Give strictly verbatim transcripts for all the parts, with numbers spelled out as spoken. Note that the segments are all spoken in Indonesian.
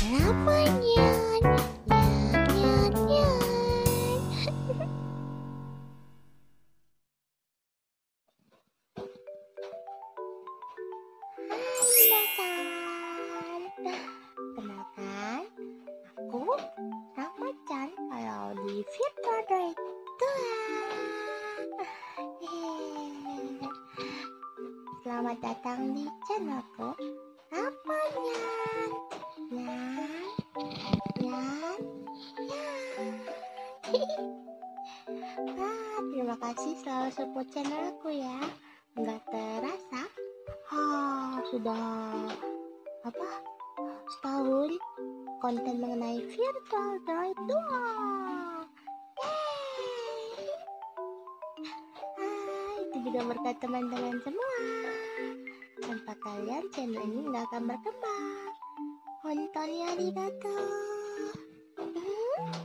Kenapa nyan? Nyan, nyan, nyan. Hai minasan. Kenalkan, aku Rama-chan kalau di Virtual Droid dua. Hehehe. Selamat datang di channelku. Apa nyan? Nyan, nyan, nyan. Ah, terima kasih selalu support channelku ya. Nggak terasa, ah, sudah apa? Setahun konten mengenai Virtual Droid dua. Yeay. Ah, itu juga berkat teman-teman semua. Tanpa kalian channel ini nggak akan berkembang. Hontonnya arigato. Hmm?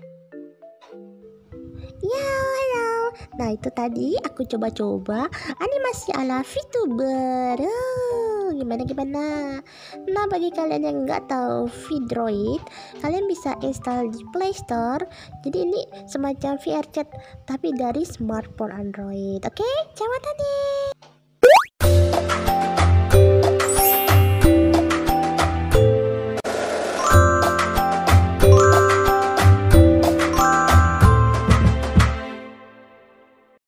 Ya, halo. Nah, itu tadi aku coba-coba animasi ala VTuber. Oh, gimana gimana? Nah, bagi kalian yang nggak tahu VDroid, kalian bisa install di Play Store. Jadi ini semacam V R chat tapi dari smartphone Android. Oke, coba tadi.